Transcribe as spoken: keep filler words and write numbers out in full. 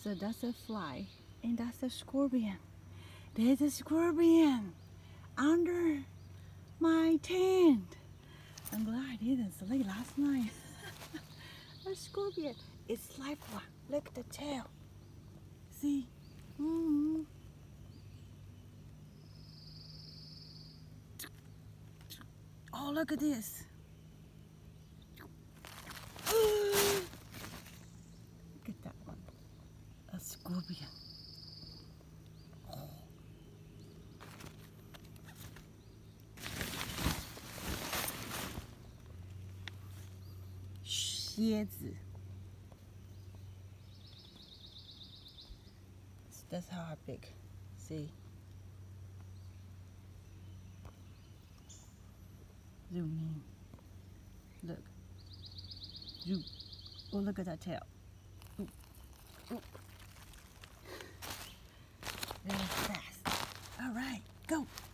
So that's a fly, and that's a scorpion. There's a scorpion under my tent. I'm glad I didn't sleep last night. A scorpion. It's like one. Look at the tail. See? Mm-hmm. Oh, look at this. Look at that one. A scorpion. Oh. 蝎子. That's how big. See? Zoom in. Look. Zoom. Oh, look at that tail. Ooh. Ooh. Very fast. All right, go.